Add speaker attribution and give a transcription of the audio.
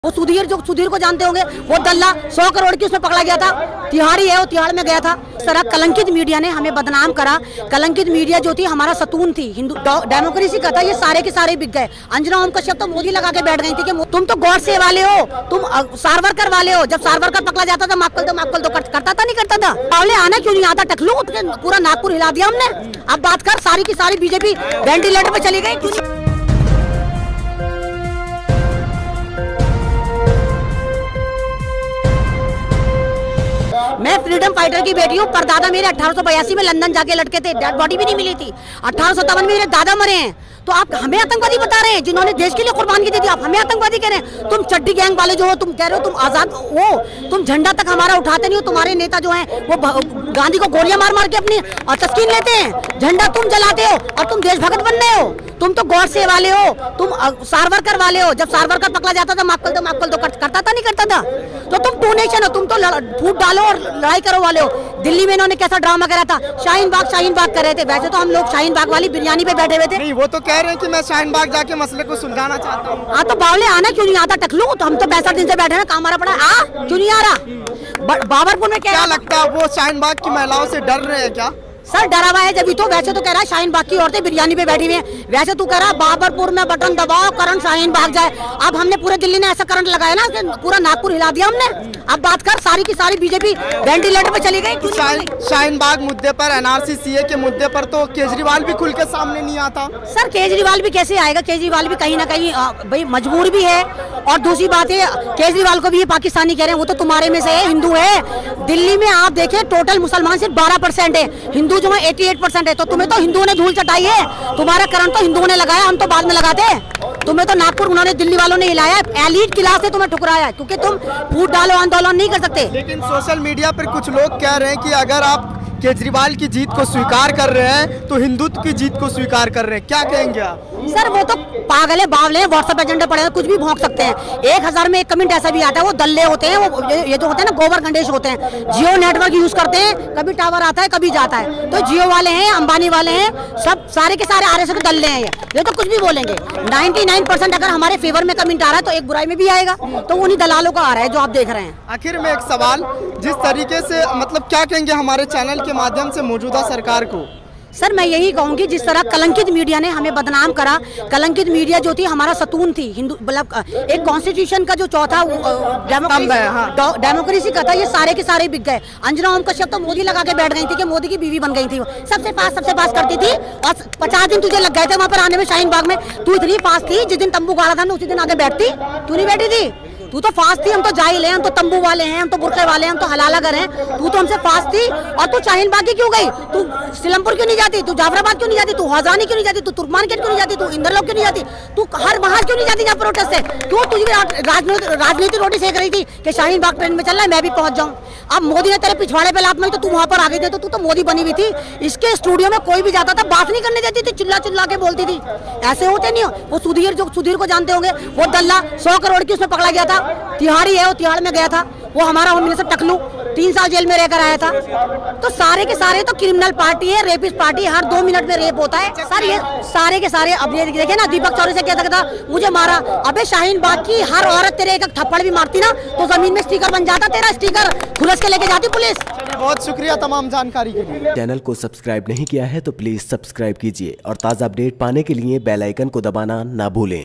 Speaker 1: वो सुधीर को जानते होंगे, वो दल्ला 100 करोड़ की उसमें पकड़ा गया था। तिहाड़ी है, वो तिहाड़ में गया था। सारा कलंकित मीडिया ने हमें बदनाम करा। कलंकित मीडिया जो थी हमारा सतून थी, हिंदू डेमोक्रेसी का था, ये सारे के सारे बिक गए। अंजना ओम कश्यप तो मोदी लगा के बैठ गई थी कि तुम तो गॉड से वाले हो, तुम सारवरकर वाले हो। जब सारवरकर पकड़ा जाता था माफ कर दो करता था, नहीं करता था। पावले आना क्यों नहीं आता, टकलू पूरा नागपुर हिला दिया हमने। अब बात कर, सारी की सारी बीजेपी वेंटिलेटर पे चली गई। मैं फ्रीडम फाइटर की बेटी हूँ। परदादा मेरे 1882 में लंदन जाके लटके थे, डेड बॉडी भी नहीं मिली थी। 1857 में मेरे दादा मरे हैं। तो आप हमें आतंकवादी बता रहे हैं, जिन्होंने देश के लिए कुर्बानी दी थी, आप हमें आतंकवादी कह रहे हैं। तुम चड्डी गैंग वाले जो हो, तुम कह रहे हो तुम आजाद हो, तुम झंडा तक हमारा उठाते नहीं हो। तुम्हारे नेता जो हैं वो गांधी को गोलियां मार मार के अपनी तस्कीन लेते हैं, झंडा तुम जलाते हो और तुम देशभक्त बन रहे हो। तुम तो गॉड से वाले हो, तुम सारवरकर वाले हो। जब सारवरकर पकड़ा जाता था माफ कर दो करता था, नहीं करता था। तो तुम टू नेशन हो, तुम तो फूट डालो और लड़ाई करो वाले हो। दिल्ली में इन्होंने कैसा ड्रामा करा था, शाहीन बाग कर रहे थे। वैसे तो हम लोग शाहीन बाग वाली बिरयानी पे बैठे हुए थे।
Speaker 2: नहीं, वो तो कह रहे हैं कि मैं शाहीन बाग जाके मसले को सुलझाना चाहता हूँ।
Speaker 1: हाँ तो बावले आना क्यों नहीं आता, टकलू। तो हम तो 65 दिन से बैठे हैं, काम हमारा पड़ा है, क्यों नहीं आ रहा। बाबरपुर में क्या
Speaker 2: लगता है, वो शाहीन बाग की महिलाओं से डर रहे हैं क्या?
Speaker 1: सर डरा हुआ है जब तो। वैसे तो कह रहा है शाहीन बाग की औरतें बिरयानी पे बैठी हुई हैं। वैसे तू कह रहा है बाबरपुर में बटन दबाओ, करंट शाहीन बाग जाए। अब हमने पूरे दिल्ली ने ऐसा करंट लगाया ना कि पूरा नागपुर हिला दिया हमने। अब बात कर, सारी की सारी बीजेपी वेंटिलेटर पे चली गई।
Speaker 2: शाहीन बाग मुद्दे पर, NRC CA के मुद्दे पर तो केजरीवाल भी खुल के सामने नहीं आता।
Speaker 1: सर केजरीवाल भी कैसे आएगा, केजरीवाल भी कहीं ना कहीं भाई मजबूर भी है। और दूसरी बात है, केजरीवाल को भी ये पाकिस्तानी कह रहे हैं, वो तो तुम्हारे में से है, हिंदू है। दिल्ली में आप देखें टोटल मुसलमान सिर्फ 12% है, हिंदू जो है 88% है। तो तुम्हें तो हिंदुओं ने धूल चटाई है, तुम्हारा करंट तो हिंदुओं ने लगाया, हम तो बाद में लगाते। तुम्हें तो नागपुर उन्होंने दिल्ली वालों ने हिलाया, एलीट क्लास से तुम्हें ठुकराया है, क्योंकि तुम फूट डालो आंदोलन नहीं कर सकते।
Speaker 2: लेकिन सोशल मीडिया पर कुछ लोग कह रहे हैं कि अगर आप केजरीवाल की जीत को स्वीकार कर रहे हैं तो हिंदुत्व की जीत को स्वीकार कर रहे हैं, क्या कहेंगे आप?
Speaker 1: सर वो तो पागल है, बावले हैं, व्हाट्सएप एजेंडा पड़े हैं, कुछ भी भोंक सकते हैं। 1000 में एक कमेंट ऐसा भी आता है, वो दल्ले होते हैं, वो ये जो होते हैं ना गोबर गणेश होते हैं। जियो नेटवर्क यूज करते हैं, कभी टावर आता है कभी जाता है। तो जियो वाले हैं, अंबानी वाले हैं, सब सारे के सारे RSS के दल्ले हैं। ये तो कुछ भी बोलेंगे। 99% अगर हमारे फेवर में कमेंट आ रहा है तो एक बुराई में भी आएगा, तो उन्हीं दलालों का आ रहा है जो आप देख रहे हैं।
Speaker 2: आखिर में एक सवाल, जिस तरीके से मतलब क्या कहेंगे हमारे चैनल के माध्यम से मौजूदा सरकार को?
Speaker 1: सर मैं यही कहूंगी, जिस तरह कलंकित मीडिया ने हमें बदनाम करा। कलंकित मीडिया जो थी हमारा सतून थी, हिंदू मतलब एक कॉन्स्टिट्यूशन का जो चौथा डेमोक्रेसी का था, ये सारे के सारे बिक गए। अंजना ओम कश्यप तो मोदी लगा के बैठ गई थी कि मोदी की बीवी बन गई थी। सबसे पास करती थी और 50 दिन तुझे लग गए थे वहां पर आने में शाहीन बाग में। तू इतनी पास थी, जिस दिन तंबू गाड़ा था ना उसी दिन आगे बैठती, क्यों नहीं बैठी थी? तू तो फास्ट थी, हम तो जाहिल हैं, हम तो तंबू वाले हैं, हम तो बुरखे वाले हैं, हम तो हलालागर हैं। तू तो हमसे फास्ट थी। और तू शाहीन बाग की क्यों गई? तू सिलमपुर क्यों नहीं जाती? तू जाफराबाद क्यों नहीं जाती? तू हजानी क्यों नहीं जाती? तू तुर्कमानगंज क्यों नहीं जाती? तू इंद्रलोक क्यों नहीं जाती? तू हर वहां क्यों नहीं जाती जहाँ प्रोटेस्ट है? क्यों तुझे राजनीति रोटी सेक रही थी कि शाहीन बाग ट्रेन में चल रहा है, मैं भी पहुंच जाऊँ। अब मोदी ने तेरे पिछवाड़े पे लात मारी तो तू वहां पर आ गई थी, तो तू तो मोदी बनी हुई थी। इसके स्टूडियो में कोई भी जाता था, बात नहीं करने देती थी, चिल्ला के बोलती थी। ऐसे होते नहीं हो। वो सुधीर को जानते होंगे, वो दल्ला 100 करोड़ की उसमें पकड़ा गया था। तिहाड़ी है, वो तिहाड़ में गया था। वो हमारा होम मिनिस्टर टकलू 3 साल जेल में रहकर आया था। तो सारे के सारे तो क्रिमिनल पार्टी है, रेपिस्ट पार्टी है, हर 2 मिनट में रेप होता है। सर ये सारे के सारे, अब ये देखे ना, दीपक चौधरी से कहता था मुझे मारा। अबे शाहीन बाग की हर औरत तेरे एक थप्पड़ भी मारती ना तो जमीन में स्टिकर बन जाता, तेरा स्टिकर खुलस के लेके जाती पुलिस।
Speaker 2: बहुत शुक्रिया तमाम जानकारी के लिए।
Speaker 3: चैनल को सब्सक्राइब नहीं किया है तो प्लीज सब्सक्राइब कीजिए और ताज़ा अपडेट पाने के लिए बेल आइकन को दबाना ना भूलें।